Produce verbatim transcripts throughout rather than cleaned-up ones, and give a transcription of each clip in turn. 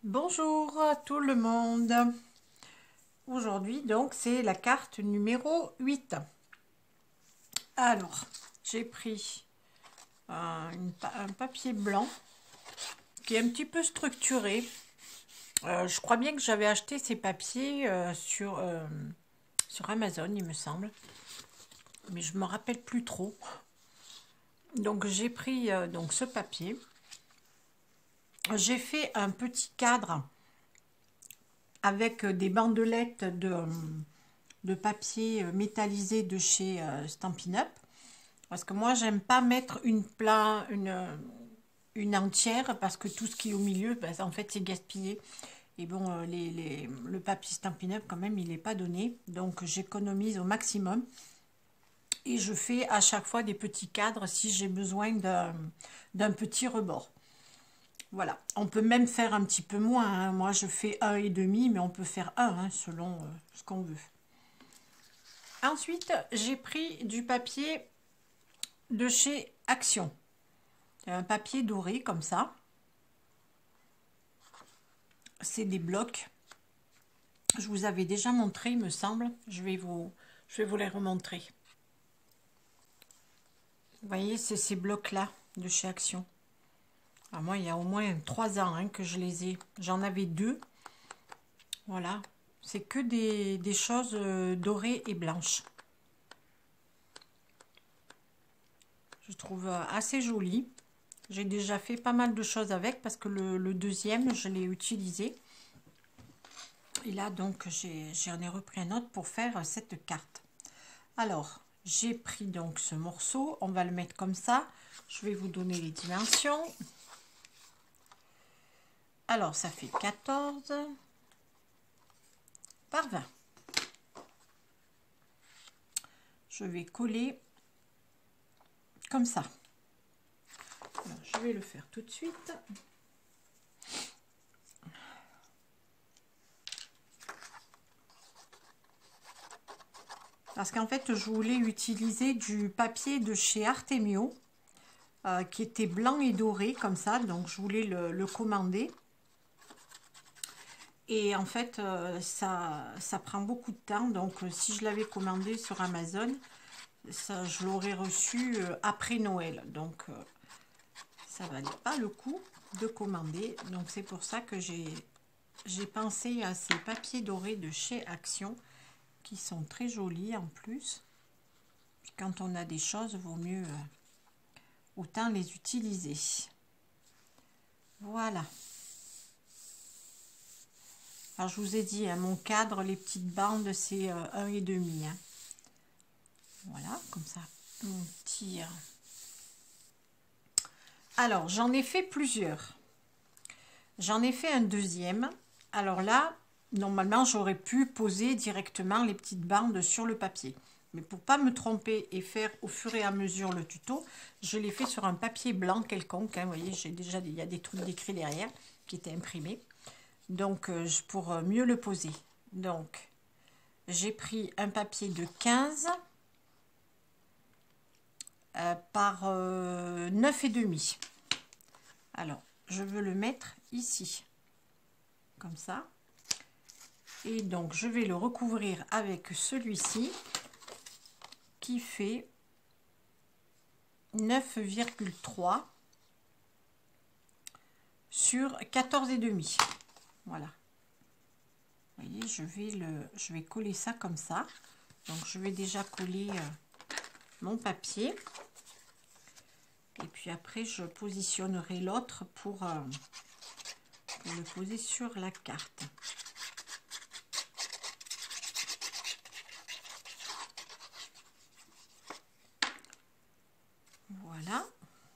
Bonjour à tout le monde. Aujourd'hui, donc, c'est la carte numéro huit. Alors, j'ai pris un, une, un papier blanc qui est un petit peu structuré. Euh, je crois bien que j'avais acheté ces papiers euh, sur, euh, sur Amazon, il me semble. Mais je ne me rappelle plus trop. Donc, j'ai pris euh, donc, ce papier. J'ai fait un petit cadre avec des bandelettes de, de papier métallisé de chez euh, Stampin' Up. Parce que moi, j'aime pas mettre une, plat, une, une entière parce que tout ce qui est au milieu, ben, en fait, c'est gaspillé. Et bon, euh, les, les, le papier Stampin' Up, quand même, il n'est pas donné. Donc, j'économise au maximum. Et je fais à chaque fois des petits cadres si j'ai besoin d'un petit rebord. Voilà, on peut même faire un petit peu moins, hein. Moi je fais un et demi, mais on peut faire un hein, selon euh, ce qu'on veut. Ensuite, j'ai pris du papier de chez Action. Un papier doré comme ça. C'est des blocs. Je vous avais déjà montré, il me semble. Je vais vous, je vais vous les remontrer. Vous voyez, c'est ces blocs-là de chez Action. Alors moi, il y a au moins trois ans hein, que je les ai. J'en avais deux. Voilà. C'est que des, des choses dorées et blanches. Je trouve assez joli. J'ai déjà fait pas mal de choses avec parce que le, le deuxième, je l'ai utilisé. Et là, donc, j'en ai, ai repris un autre pour faire cette carte. Alors, j'ai pris donc ce morceau. On va le mettre comme ça. Je vais vous donner les dimensions. Alors, ça fait quatorze par vingt. Je vais coller comme ça. Alors, je vais le faire tout de suite. Parce qu'en fait, je voulais utiliser du papier de chez Artemio, euh, qui était blanc et doré, comme ça. Donc, je voulais le, le commander. Et en fait, euh, ça, ça prend beaucoup de temps. Donc, euh, si je l'avais commandé sur Amazon, ça, je l'aurais reçu euh, après Noël. Donc, euh, ça ne valait pas le coup de commander. Donc, c'est pour ça que j'ai j'ai pensé à ces papiers dorés de chez Action, qui sont très jolis en plus. Puis quand on a des choses, vaut mieux euh, autant les utiliser. Voilà. Alors je vous ai dit, hein, mon cadre, les petites bandes, c'est euh, un et demi. Hein. Voilà, comme ça, on tire. Alors j'en ai fait plusieurs. J'en ai fait un deuxième. Alors là, normalement, j'aurais pu poser directement les petites bandes sur le papier. Mais pour pas me tromper et faire au fur et à mesure le tuto, je l'ai fait sur un papier blanc quelconque. Hein, vous voyez, j'ai déjà, il y a des trucs décrits derrière qui étaient imprimés. Donc, euh, pour mieux le poser. Donc, j'ai pris un papier de quinze euh, par euh, neuf et demi. Alors, je veux le mettre ici. Comme ça. Et donc, je vais le recouvrir avec celui-ci qui fait neuf virgule trois sur quatorze et demi. Voilà. Vous voyez, je vais le, je vais coller ça comme ça. Donc, je vais déjà coller euh, mon papier. Et puis après, je positionnerai l'autre pour, euh, pour le poser sur la carte. Voilà.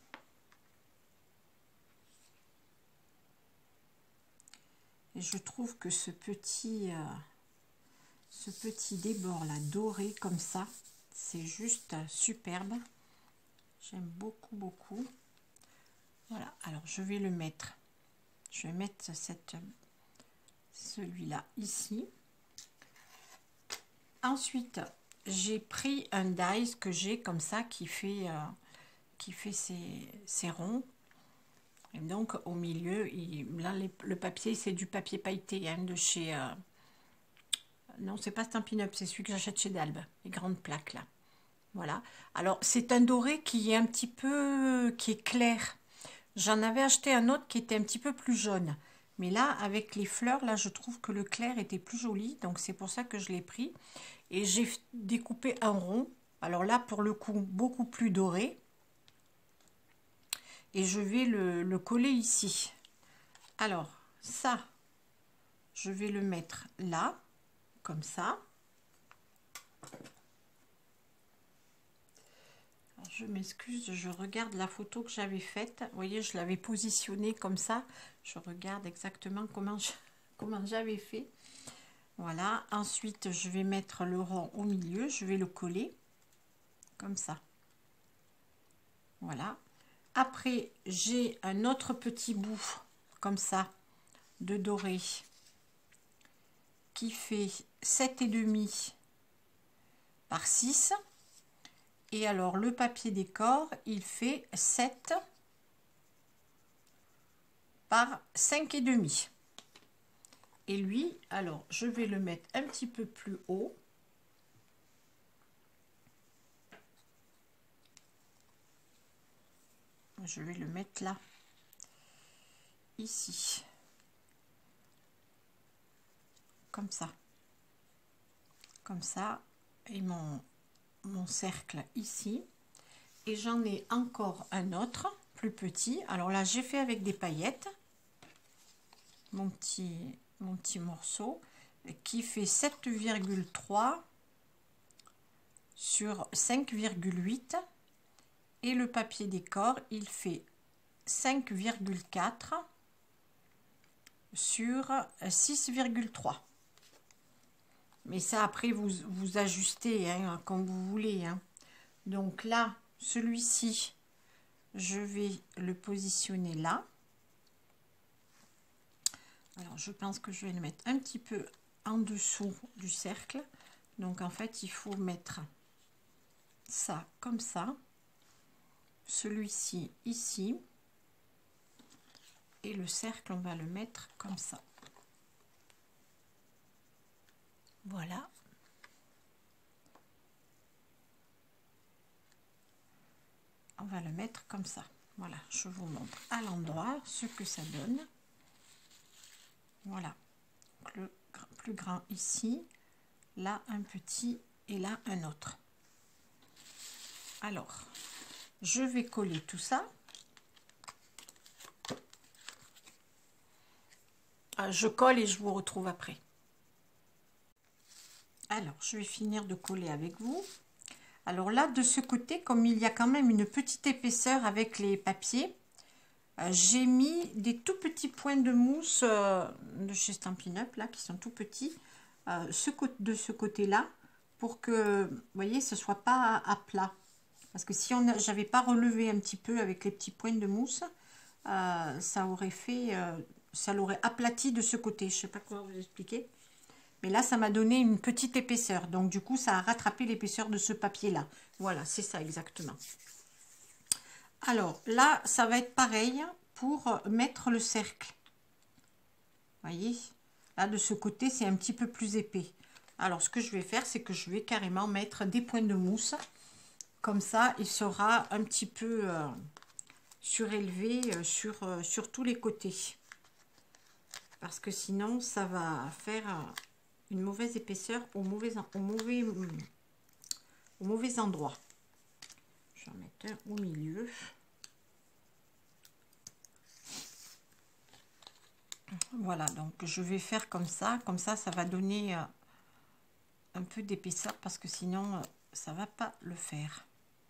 Et je trouve que ce petit, euh, ce petit débord là doré comme ça, c'est juste superbe. J'aime beaucoup, beaucoup. Voilà, alors je vais le mettre. Je vais mettre cette, celui-là ici. Ensuite, j'ai pris un dies que j'ai comme ça qui fait, euh, qui fait ses, ses ronds. Et donc au milieu, il, là les, le papier c'est du papier pailleté hein, de chez... Euh, non, c'est pas Stampin' Up, c'est celui que j'achète chez Dalbe, les grandes plaques là. Voilà. Alors c'est un doré qui est un petit peu... qui est clair. J'en avais acheté un autre qui était un petit peu plus jaune. Mais là, avec les fleurs, là, je trouve que le clair était plus joli. Donc, c'est pour ça que je l'ai pris. Et j'ai découpé un rond. Alors là, pour le coup, beaucoup plus doré. Et je vais le, le coller ici. Alors, ça, je vais le mettre là, comme ça. Alors, je m'excuse, je regarde la photo que j'avais faite. Vous voyez, je l'avais positionnée comme ça. Je regarde exactement comment je, comment j'avais fait. Voilà. Ensuite, je vais mettre le rond au milieu. Je vais le coller comme ça. Voilà. Après, j'ai un autre petit bout comme ça de doré qui fait sept virgule cinq par six. Et alors, le papier décor, il fait sept par cinq virgule cinq. Et lui, alors, je vais le mettre un petit peu plus haut. Je vais le mettre là, ici, comme ça, comme ça, et mon, mon cercle ici. Et j'en ai encore un autre, plus petit. Alors là, j'ai fait avec des paillettes, mon petit, mon petit morceau, qui fait sept virgule trois sur cinq virgule huit. Et le papier décor, il fait cinq virgule quatre sur six virgule trois. Mais ça, après, vous, vous ajustez hein, comme vous voulez. Hein. Donc là, celui-ci, je vais le positionner là. Alors, je pense que je vais le mettre un petit peu en dessous du cercle. Donc, en fait, il faut mettre ça comme ça. Celui-ci ici. Et le cercle, on va le mettre comme ça. Voilà. On va le mettre comme ça. Voilà, je vous montre à l'endroit ce que ça donne. Voilà. Donc le plus grand ici. Là, un petit et là, un autre. Alors, je vais coller tout ça. Je colle et je vous retrouve après. Alors, je vais finir de coller avec vous. Alors là, de ce côté, comme il y a quand même une petite épaisseur avec les papiers, euh, j'ai mis des tout petits points de mousse euh, de chez Stampin' Up, là, qui sont tout petits, euh, ce de ce côté-là, pour que, vous voyez, ce ne soit pas à, à plat. Parce que si on j'avais pas relevé un petit peu avec les petits points de mousse, euh, ça aurait fait, euh, ça l'aurait aplati de ce côté. Je ne sais pas comment vous expliquer. Mais là, ça m'a donné une petite épaisseur. Donc, du coup, ça a rattrapé l'épaisseur de ce papier-là. Voilà, c'est ça exactement. Alors, là, ça va être pareil pour mettre le cercle. Vous voyez? Là, de ce côté, c'est un petit peu plus épais. Alors, ce que je vais faire, c'est que je vais carrément mettre des points de mousse. Comme ça, il sera un petit peu euh, surélevé euh, sur, euh, sur tous les côtés. Parce que sinon, ça va faire... Euh, une mauvaise épaisseur au mauvais, au mauvais, au mauvais endroit. Je vais en mettre un au milieu. Voilà, donc je vais faire comme ça. Comme ça, ça va donner un peu d'épaisseur parce que sinon, ça va pas le faire.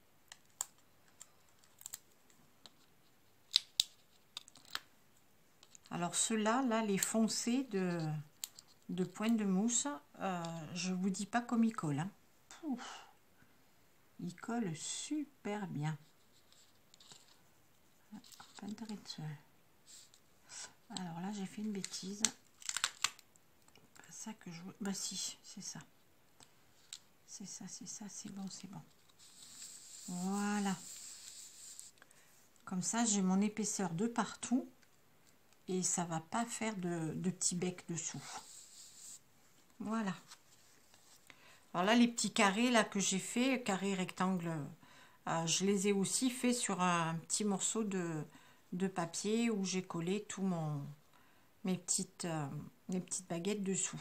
Alors ceux-là, là, les foncés de... de pointe de mousse, euh, je vous dis pas comme il colle. Hein. Pouf, il colle super bien. Alors là, j'ai fait une bêtise. Pas ça que je... Bah si, c'est ça. C'est ça, c'est ça, c'est bon, c'est bon. Voilà. Comme ça, j'ai mon épaisseur de partout et ça va pas faire de, de petits becs dessous. Voilà. Alors là, les petits carrés là que j'ai fait, carré, rectangle, euh, je les ai aussi fait sur un petit morceau de, de papier où j'ai collé tout mon mes petites euh, mes petites baguettes dessous.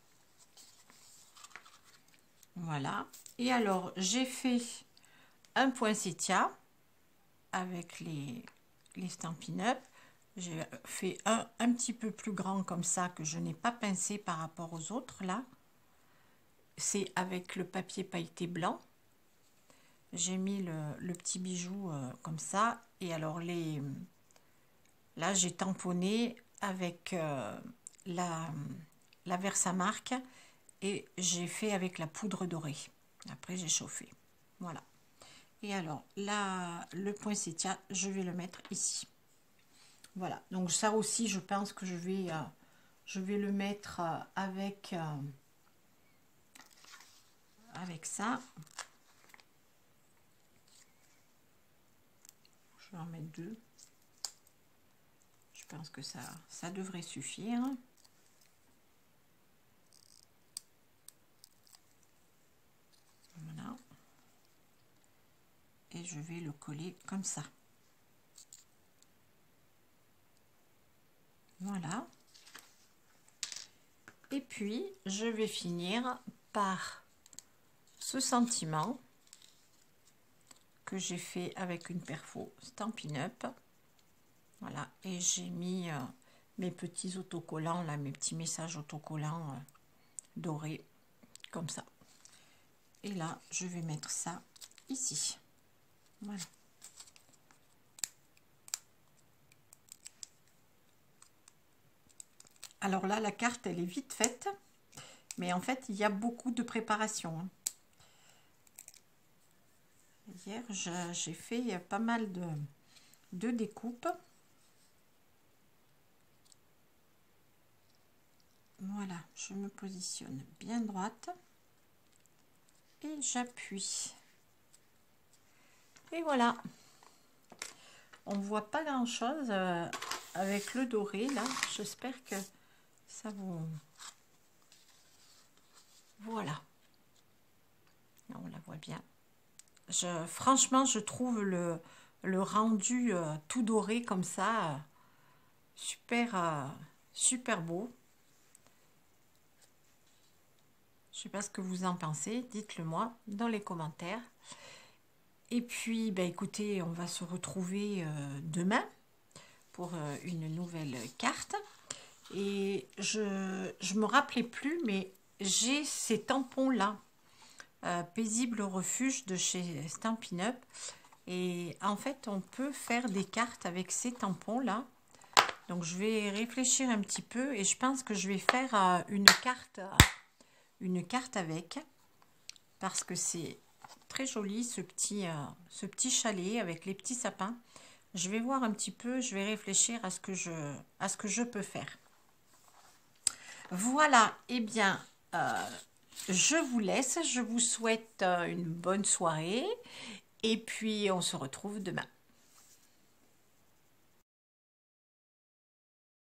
Voilà. Et alors, j'ai fait un poinsettia avec les, les Stampin' Up. J'ai fait un, un petit peu plus grand comme ça que je n'ai pas pincé par rapport aux autres là. C'est avec le papier pailleté blanc. J'ai mis le, le petit bijou euh, comme ça. Et alors les là j'ai tamponné avec euh, la, la Versamark et j'ai fait avec la poudre dorée. Après j'ai chauffé. Voilà. Et alors là le poinsettia, je vais le mettre ici. Voilà. Donc ça aussi je pense que je vais euh, je vais le mettre euh, avec euh, avec ça. Je vais en mettre deux. Je pense que ça, ça devrait suffire. Voilà. Et je vais le coller comme ça. Voilà. Et puis, je vais finir par ce sentiment que j'ai fait avec une perfo Stampin' Up. Voilà, et j'ai mis euh, mes petits autocollants, là, mes petits messages autocollants euh, dorés, comme ça. Et là, je vais mettre ça ici. Voilà. Alors là, la carte, elle est vite faite, mais en fait, il y a beaucoup de préparation, hein. Hier, j'ai fait pas mal de, de découpes. Voilà, je me positionne bien droite et j'appuie. Et voilà. On voit pas grand chose euh, avec le doré là. J'espère que ça vous... Voilà. Là, on la voit bien. Je, franchement, je trouve le, le rendu euh, tout doré comme ça euh, super, euh, super beau. Je sais pas ce que vous en pensez, dites-le moi dans les commentaires. Et puis, bah, écoutez, on va se retrouver euh, demain pour euh, une nouvelle carte. Et je je me rappelais plus, mais j'ai ces tampons là, euh, Paisible Refuge de chez Stampin' Up. Et en fait, on peut faire des cartes avec ces tampons là. Donc, je vais réfléchir un petit peu et je pense que je vais faire euh, une carte. Euh, une carte avec, parce que c'est très joli ce petit, euh, ce petit chalet avec les petits sapins. Je vais voir un petit peu, je vais réfléchir à ce que je, à ce que je peux faire. Voilà, et eh bien, euh, je vous laisse, je vous souhaite euh, une bonne soirée et puis on se retrouve demain.